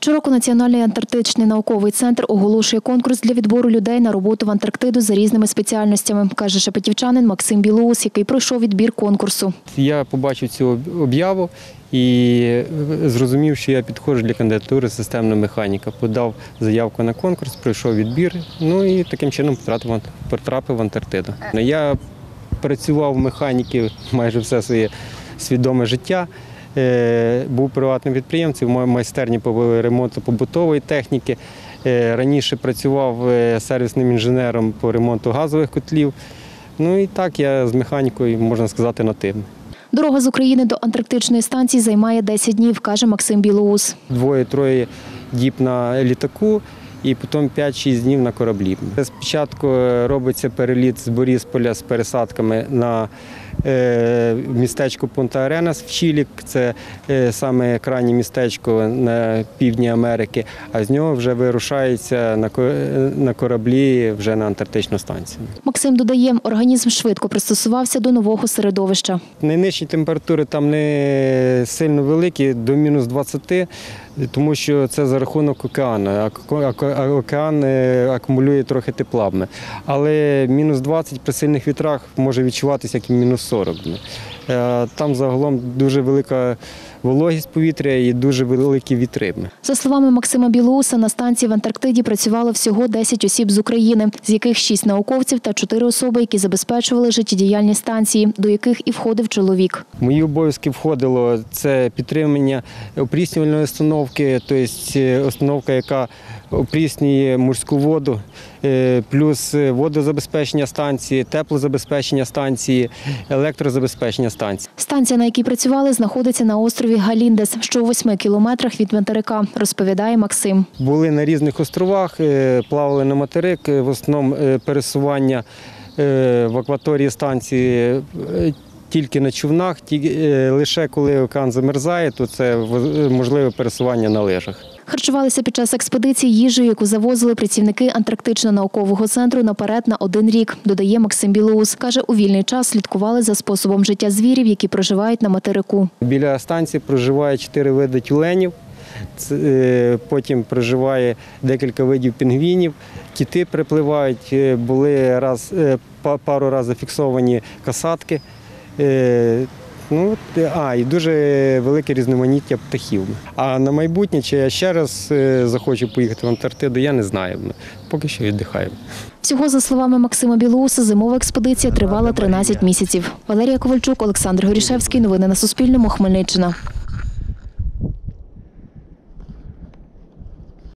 Щороку Національний антарктичний науковий центр оголошує конкурс для відбору людей на роботу в Антарктиду за різними спеціальностями, каже шепетівчанин Максим Білоус, який пройшов відбір конкурсу. Я побачив цю об'яву і зрозумів, що я підходжу для кандидатури системного механіка. Подав заявку на конкурс, пройшов відбір, і таким чином потрапив в Антарктиду. Я працював в механіки майже все своє свідоме життя. Був приватним підприємцем, в майстерні по ремонту побутової техніки. Раніше працював сервісним інженером по ремонту газових котлів. І так я з механікою, можна сказати, нативний. Дорога з України до антарктичної станції займає 10 днів, каже Максим Білоус. 2-3 діб на літаку і потім 5-6 днів на кораблі. Спочатку робиться переліт з Борисполя з пересадками на містечко Пунта-Аренас в Чилі. Це саме крайнє містечко на півдні Америки, а з нього вже вирушається на кораблі вже на антарктичну станцію. Максим додає, організм швидко пристосувався до нового середовища. Найнижчі температури там не сильно великі, до мінус 20, тому що це за рахунок океану. Океан акумулює трохи тепла. Але мінус 20 при сильних вітрах може відчуватися як і мінус 40. Там загалом дуже велика вологість повітря і дуже великі вітри. За словами Максима Білоуса, на станції в Антарктиді працювало всього 10 осіб з України, з яких 6 науковців та 4 особи, які забезпечували життєдіяльність станції, до яких і входив чоловік. В мої обов'язки входило це підтримання опріснювальної установки, тобто установка, яка опріснює морську воду, плюс водозабезпечення станції, теплозабезпечення станції, електрозабезпечення станції. Станція, на якій працювали, знаходиться на острові Галіндес, що у 8 кілометрах від материка, розповідає Максим. Були на різних островах, плавали на материк, в основному пересування в акваторії станції тільки на човнах, лише коли океан замерзає, то це можливе пересування на лижах. Харчувалися під час експедиції їжею, яку завозили працівники Антарктичного наукового центру наперед на 1 рік, додає Максим Білоус. Каже, у вільний час слідкували за способом життя звірів, які проживають на материку. Біля станції проживає 4 види тюленів, потім проживає декілька видів пінгвінів, кити припливають, були пару разів зафіксовані касатки. І дуже велике різноманіття птахів. А на майбутнє, чи я ще раз захочу поїхати в Антарктиду, я не знаю. Поки що віддихаємо. Всього, за словами Максима Білоуса, зимова експедиція тривала 13 місяців. Валерія Ковальчук, Олександр Горішевський. Новини на Суспільному. Хмельниччина.